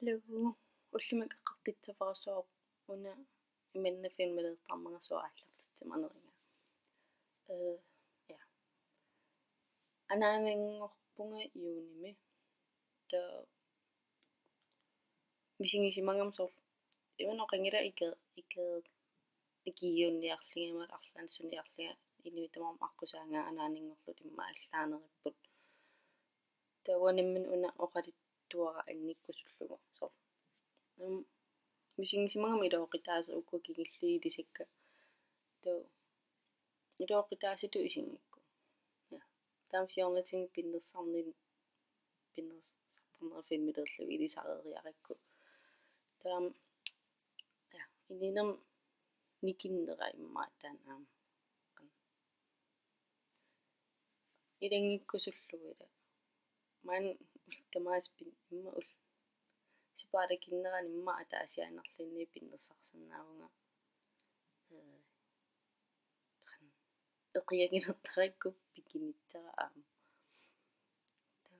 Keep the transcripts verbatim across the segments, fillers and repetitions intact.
Hallo, ullimik eqqartitsafarasuaq una imanna filmeleertarnerasuarallartitsimanaringa. Э, ja. Anaaningorpunga iunimi. Ta misigisimangam sor imanoqangila ike ike ikiiunniarligimat arlaansuniarliga inuitamam аққусаангаа анаанingorlut имма аллаанериpput. Tauanimmin una oqalittuara annikkusullugu sor. Ам мисигисимагам илооқитааса укку кигиллигилисакка. Тау илооқитааситу исингикку. Ja. Таам сиорнатинг пиннерсарнин пиннерсартарнера филмилерлуги илисареериаракку. Таам ja, ининам никиннера иммаа таан аам. Илангиккусуллугила. Ман тамааспин имма ул сипаалакиннерани имма атаасианерлинни пиннерсарсанаавунга. Э қан эқиагинертаракку пикиниттера аам. Та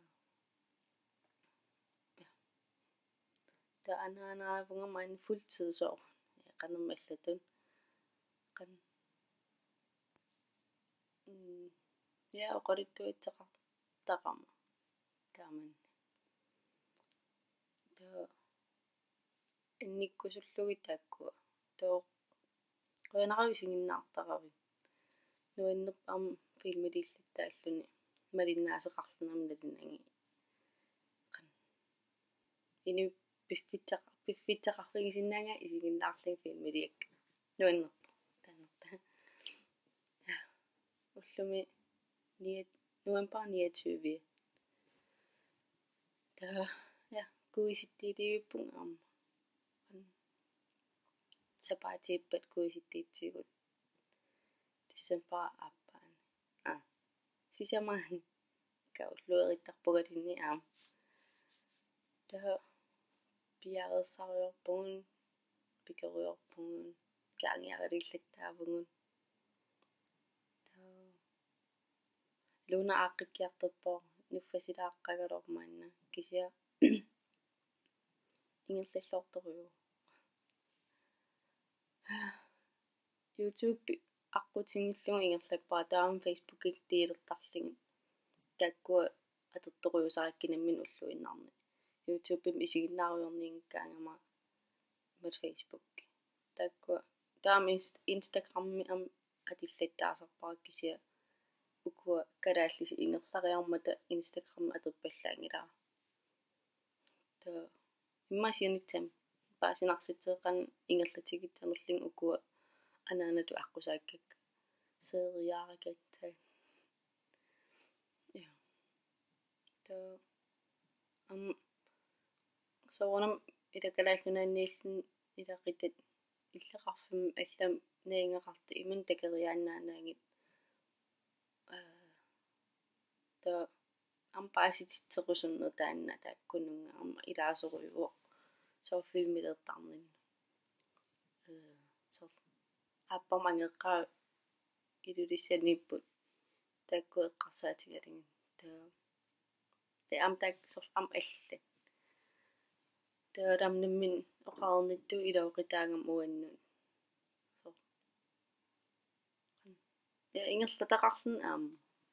ja. Та анаанааавунга ман fuldtidsår. Qanammallatun qan м я oqalittuitseqa taqama taaman. Та анниккусуллуги тааккуа. Тоо qoyanaqavisинginnaartaravi. Nuinnerp am filmilillаттааллуни малиннаасеқарлунам налинанги. Qan ину пиффитсақ пиффитсақарфигисиннаанга исигиннаарлиг филмилиакка. Nuinnerp таанерта. Ja. Ullumi niat november niogtyve. Ta ja, kuisittiilivippun am. Qan sapaatiippat kuisittiitsigut. December appaan. Ah. Sisamaan kaulluerittarpugatinni aam. Ta piarersariorpungun pikeriorpungun kaangiarilillattaavungun. Ta luna aaqqikkiartorpo nuffasilaaqqagalormaanna kisia ingerlallortorugu. YouTube аққутингиллугу ингерлаппаа таам Facebook-ик тиилертарлиги. Таккуа атерторуусараккинаммин уллуиннаарни. YouTube-им исигиннааруйорниингкаангама мат Facebook. Таккуа таам Instagram-ми ам атиллаттаасарпарак кisia укуа калааллиси ингерлариармата Instagram атерпаллаангилаа. Та иммасианитсам паасинарситеэқан ингерлатигитсанерлин укуа анаанату аққусааккак сеериааракатта. Ja. Та ам соонам илакалааллунааннииллун илақитат иллеқарфим аллам наингеқарти иман такериааннаанаагит. Э та ам паасититсеқусуннер таанна тааккунунга амма илаасоруйуо соо филмилертарнин. Э соо аппамангеққаа илулиссаниппут тааккуэққарсаатигалингин. Та те ам таак соо ам алла. Таадамнаммин оқарнитту илаоқитаангам уаннун. Соо. Я ингерлатақарлун аама.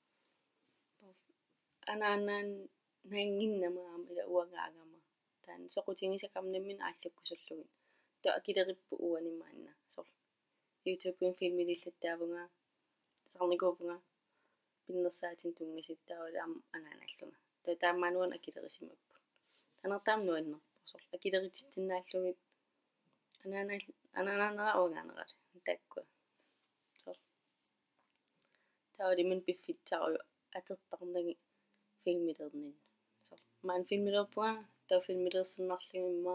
Анааннаан наангиннама аама ила уангаагама. Таан соқутингисакамнаммин ааллаккусуллугит. Та акилериппу уанимаанна. Соо. YouTube-ин филмилиллаттаавунга сарникуупунга пиннерсаатин тунгаситтаавала аама анааналлунга. Та таамаануан акилерисимаппу. Танертаам нуаннерпу соо. Акилеритсиннааллугит анаанал анаананера уангаанерат тааккуа. Соо. Таалимин пиффитсаруйу атертарнаги филмилернин. Соо. Маан филмилерпуга таа филмилерсиннарлигимма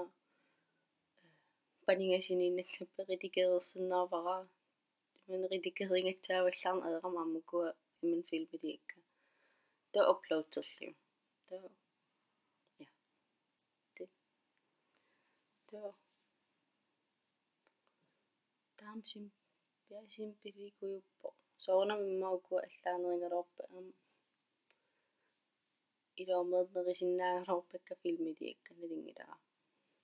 панингасининнаттаппе ритикеерсиннаавара иман ритикерингатсааваллаарна аерама аммукуа иман филмилиакка. Таа uploadерлиу. Таа ja. Те. Таа таамсим пиасим пиликуйуппо. Соонам иммаукуа аллаанерингалоорпа аама илоомернерисиннаагалоорпакка филмилиакка налингилара.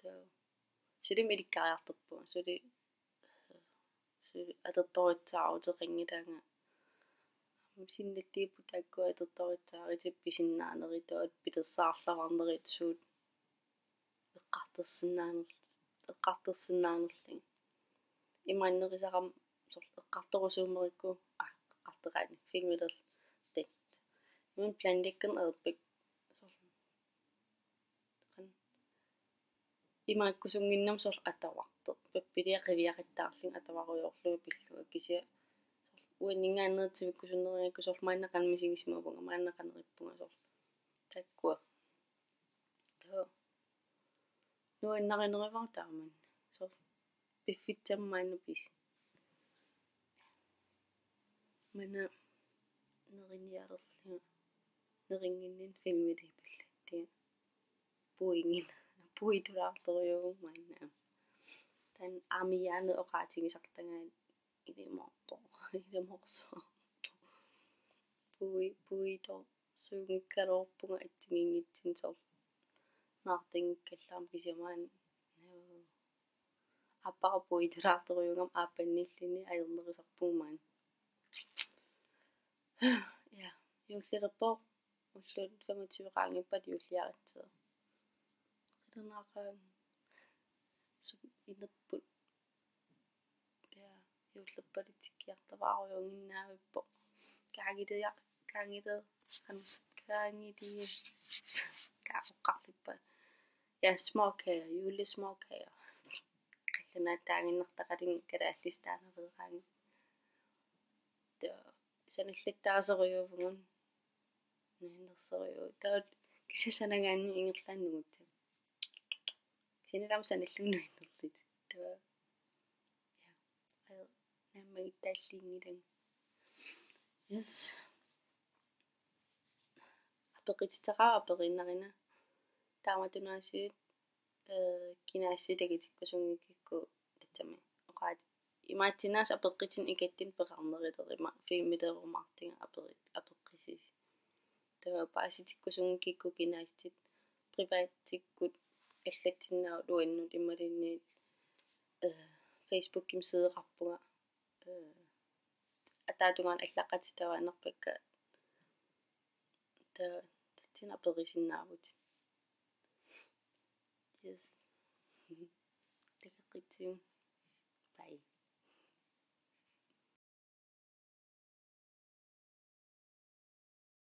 таа сулим иликкариартерпуга сули сули атерторитсаару теқингилаанга синнаттииппу тааккуа атерторитсааритип писиннаанери туат пилерсаарлаварнерит суут эққартерсинаанер эққартерсинаанерлин имааннерисарам сорл эққарторусуумерикку а эққартераани фигмилер тет мун пландиккен ерпик сорл қан имааккусунгиннам сорл атаварто паппилиақивиақиттаарлин атаваруйорлугу пиллуга кися уаннингааннеертивиккусуннериакку сорл мааннақанмисигисмавунга мааннақанериппунга сорл таккуа тоо нуаннаринеривар тааман сорл пиффитсаммаана пис мана нериниалерлига нерингиннин филмилипаллаттига пуингин пуитулаарторюгу маанаа тан амияане оqaатигисартангаат илиморто илиморсо пуи пуито сугиккалоорпунга атсигингитсин сорл наартингккаллаам кисимаан аппара пуитулаарторюгам ааппанниллини аернерисарпугмаан я юллерпоо уллут femogtyve qaangippat юллиаритсаа qilernaqaang су инерпут я юллерпалитиккиартавааруйунгиннаавиппо каагилея каагиле хан каагили каақоққарлиппа я смокер юлли смокер qillunaаттаагиннертақалин калааллистаанереераанги та саналлаттаасериувгун нуиннерсериу таат кисасанагаанни ингерлааннугутта синилам саналлунуиннерлит таа я наммагиттааллиингилан yes апеқититеқаа апериннарина тааматунаасиит э кинаасситагитиккусунгиккикку татсами оqaat имаатсинаас апеққитин икаттин пеқарнерилерима филмилеерумаартинга аперит апеққисис таа пааситиккусунгикку кинаассит привааттиккут аллатсиннаа луиннут ималинниит э Facebook кимсеэқарпуга э атаатунгаан аллаққатитаваанерпакка таа татсина перисиннаавут yes такеққитсиу бай